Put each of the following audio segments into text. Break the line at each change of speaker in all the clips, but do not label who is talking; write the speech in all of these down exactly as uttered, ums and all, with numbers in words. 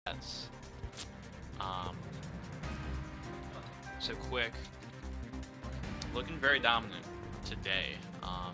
Yes. Um, so Quick, looking very dominant today. Um,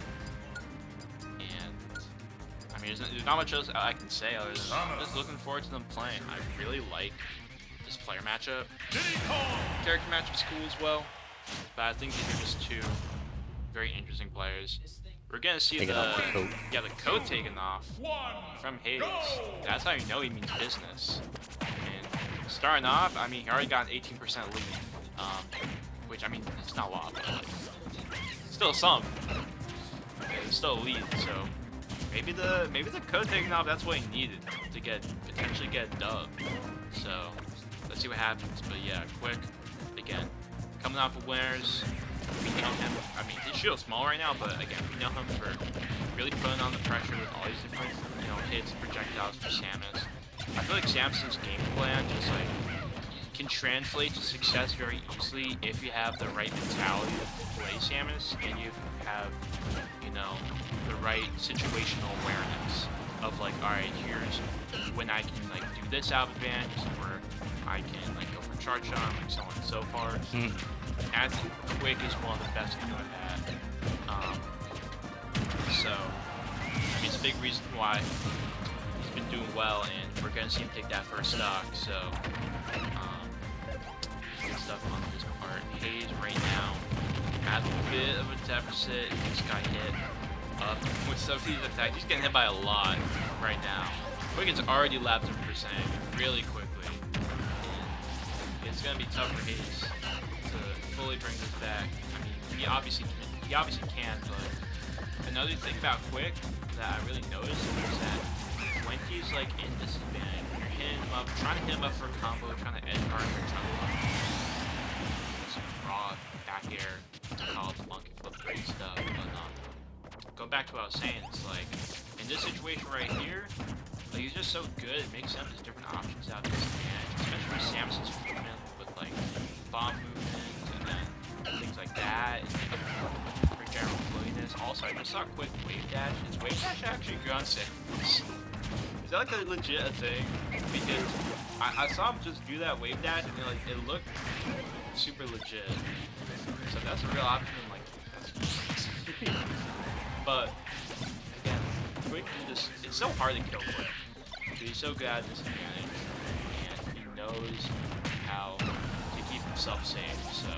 and I mean, there's, there's not much else I can say other than I'm just looking forward to them playing. I really like this player matchup. Character matchup's cool as well, but I think these are just two very interesting players. We're gonna see
Taking
the,
off the coat.
yeah, the coat taken off from Hayes. That's how you know he means business. And starting off, I mean, he already got an eighteen percent lead, um, which I mean, it's not a lot, but like, still some. It's still a lead, so maybe the maybe the coat taken off. That's what he needed to get potentially get a dub. So let's see what happens. But yeah, Quick again, coming off of winners. We know him, I mean, his shield's small right now, but again, we know him for really putting on the pressure with all these different, you know, hits, projectiles for Samus. I feel like Samus's game plan just, like, can translate to success very easily if you have the right mentality to play Samus, and you have, you know, the right situational awareness of, like, alright, here's when I can, like, do this out of advantage, or I can, like, go for charge shot, like, so on and so forth. Mm. I think Quick is one of the best at doing that. Um, so, I mean, it's a big reason why he's been doing well, and we're going to see him take that first stock. So, um, good stuff on his part. Hayes right now has a bit of a deficit. He just got hit up with some of these attacks. He's getting hit by a lot right now. Quick has already lapped him percent really quickly. And it's going to be tough for Hayes to fully bring this back. I mean, he obviously can, he obviously can, but another thing about Quick that I really noticed is that when he's like in disadvantage, you're hitting him up, trying to hit him up for a combo, trying to edge guard, or trying to some raw back air, call it monkey flip, great stuff. But um, going back to what I was saying, it's like in this situation right here, like he's just so good. It makes him just different options out of disadvantage, especially for Samus's movement with like bomb movement and then things like that, and for general floatiness. Also, I just saw a quick wave dash. Is wave dash actually good on Samus? Is that like a legit a thing? Because I, I saw him just do that wave dash and it, like it looked super legit. So if that's a real option, like that's but again, Quick just it's so hard to kill Quick. He's so good at disadvantage, and he knows how to keep himself safe. So,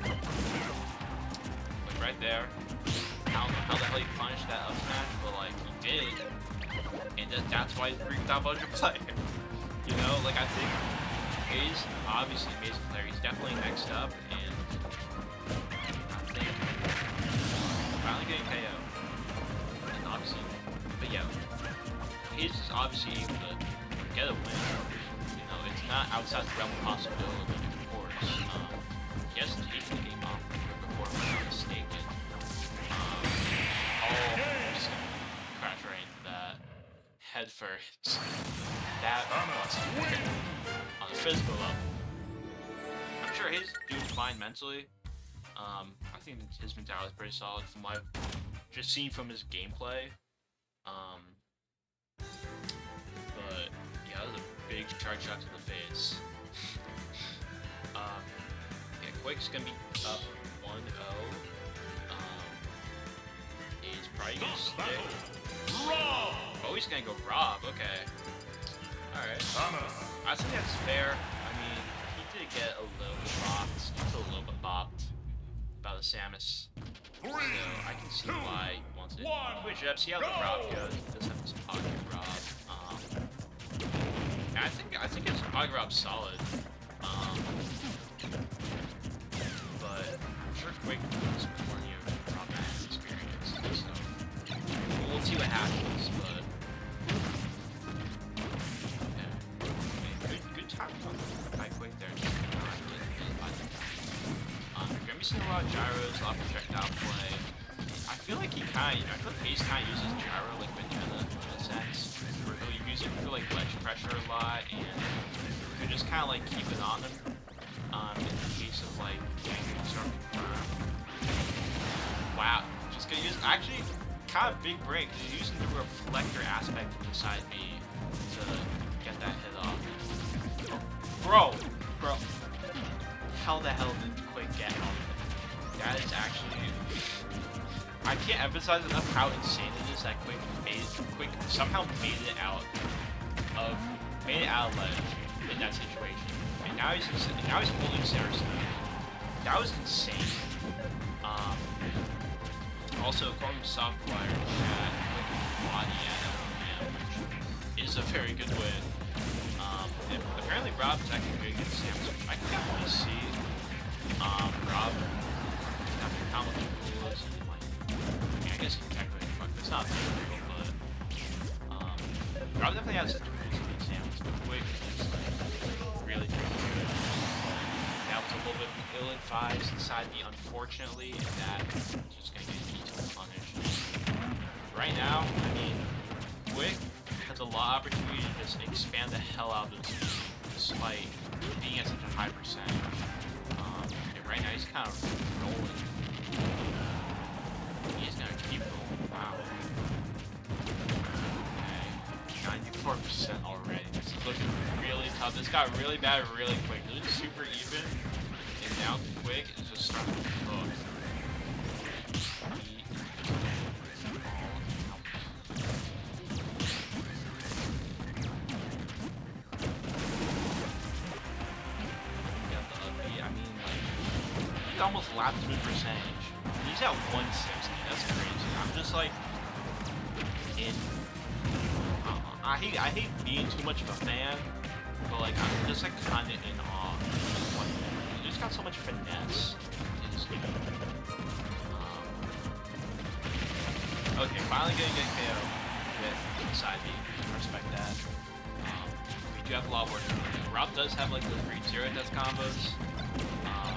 like right there, I don't know how the hell he punished that up smash, but like he did, and that, that's why he's a freaking top one hundred player. You know, like I think Hayes, obviously amazing player. He's definitely next up, and I think finally getting K O, and obviously, but yeah. Hayes is obviously able to get a win. You know, it's not outside the realm of possibility, of course. Um, he has taken the game off before, if I'm not mistaken. Um, oh, just gonna crash right into that. Head first. That was on a physical level. I'm sure Hayes is doing fine mentally. Um, I think his mentality is pretty solid from what I've just seen from his gameplay. Um, But yeah, that was a big charge shot to the face. um, yeah, Quick's gonna be up one oh. Um, he's probably gonna stick. Oh, he's gonna go Rob. Okay. All right. I think that's fair. I mean, he did get a little bit bopped. Just a little bit bopped by the Samus. So I can see why he wants to switch it up. See how the Rob goes. He does have this pocket Rob. Um, I think I think his pocket Rob's solid. Um, but I'm sure Quick is more new Rob experience. So we'll see what happens. But yeah, good good time by Quick there. Just not getting hit by the Um, you're gonna be seeing a lot of gyros, a lot of projectile play. I feel like he kind of, I feel like Hayes kind of uses gyro like Banana in a sense, where he'll use it for like ledge pressure a lot, and you just kind of like keep it on him. Um, in the case of like start confirm. Wow, just gonna use actually kind of big break. He's using the reflector aspect inside B to get that hit off. Oh, bro, bro, how the hell did Quick get off? That is actually. I can't emphasize enough how insane it is that Quick made Quick somehow made it out of made it out of ledge in that situation. And now he's now he's holding Saracen. That was insane. Um, also, according to Softwire chat, Quick body at him, which is a very good win. Um, and apparently Rob is actually very good at Samus, which I can definitely see. Um, Rob, after how much cool is he like? I guess he technically fuck. It's not difficult, but um, Rob definitely has some tools to beat Samus, but Quick is like really good. That was a little bit ill-advised inside the unfortunately, and that is just gonna get easily punished. Right now, I mean, Quick has a lot of opportunity to just expand the hell out of his team, despite being at such a high percentage. Um, and right now he's kind of rolling. He's gonna keep rolling. Wow. Okay. ninety-four percent already. This is looking really tough. This got really bad really quick. It was super even. And now Quick is just starting to cook. Almost lapped through percentage. He's at one sixty. That's crazy. I'm just like in. Uh, I hate I hate being too much of a fan, but like I'm just like kind of in awe. He just got so much finesse in his game. Um, okay, finally gonna get K O with side B. I respect that. Um, we do have a lot of work to do. Rob does have like those great zero death combos. Um,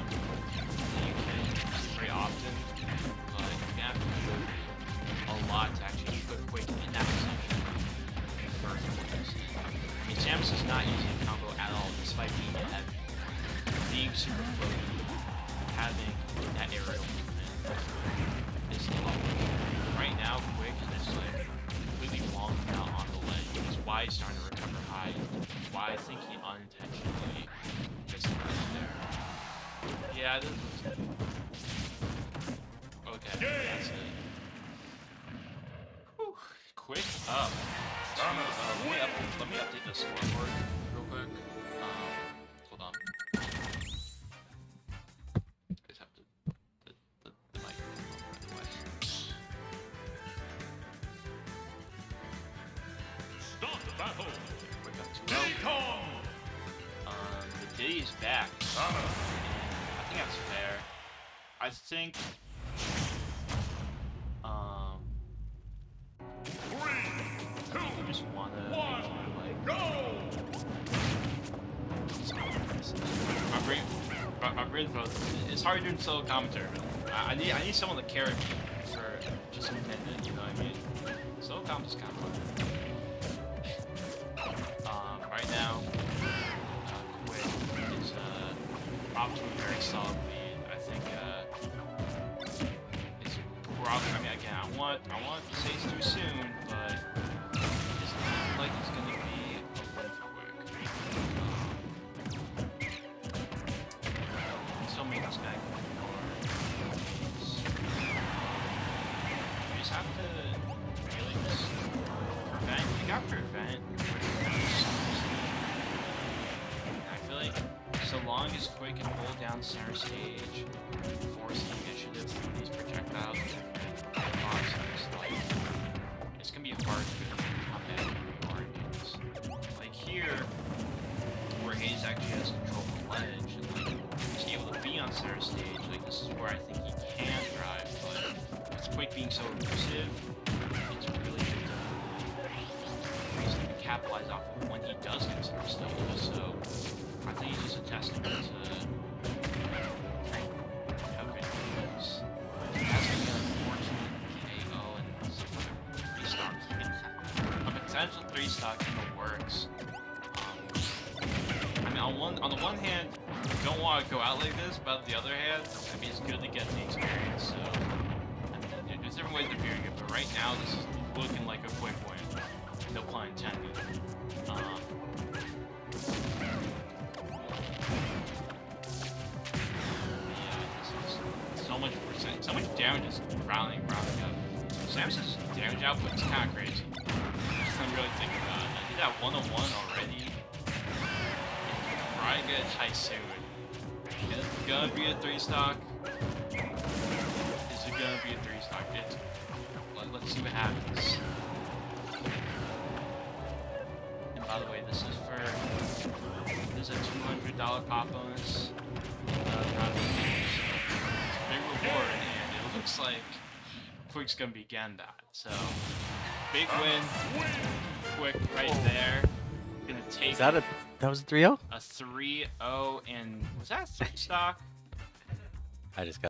very often, but you have to do a lot to actually put Quick in that position in the first place. I mean, Samus is not using a combo at all, despite being heavy, being super floaty, having that aerial movement. Is lovely. Right now, Quick is like completely long out on the ledge, which is why he's starting to recover high. Why I think he unintentionally gets the ledge there. Yeah, this is. Okay, that's it. Whew. Quick up. To, uh, let, me up let me update the scoreboard real quick. Um, hold on. I just have to the the, the microphone right away. Start the battle. Quick up to Kong. Um, the Diddy is back. Uh, and I think that's fair. I think. Um, Three, two, I just wanna one, like, go! I'm really, I'm really it's hard doing solo commentary. I, I need, I need someone to carry me for just a minute. You know what I mean? Solo comp is kind of fun. Um, right now, uh, Quick is uh, off to a very solid lead. I think. Uh, Probably, I mean, again, I want, I want to say it's too soon, but it doesn't look like it's gonna be a win for Quick. Um, still make this guy go forward. You just have to really just prevent. You got prevent. I feel like so long as Quick can hold down center stage, force the initiative through these projectiles. It's gonna be hard to combat Origins. Like here, where Hayes actually has control of the ledge, and like, he's able to be on center stage, like this is where I think he can drive, but with Quick being so elusive, it's really good to reason to capitalize off of when he does get center stage, so I think he's just a testament to how good he is. That's gonna be unfortunate. Potential three stock in the works. Um, I mean, on one on the one hand, you don't want to go out like this, but on the other hand, I mean, it's good to get the experience. So, I mean, there's different ways of viewing it, but right now, this is looking like a Quick win. No pun intended. Um, So much damage is rounding, rounding up. Samus's damage output is kind of crazy. I'm really thinking about it. I did that one oh one already. Try to get a Tysoon. Is it gonna be a three stock? Is it gonna be a three stock? It, let, let's see what happens. And by the way, this is for there's a two hundred dollar pop bonus. Uh, it's a big reward, and it looks like Quick's gonna be getting that. So big win, Quick right there. Gonna take.
Is that a that was a three oh?
A three oh, and was that three stock?
I just got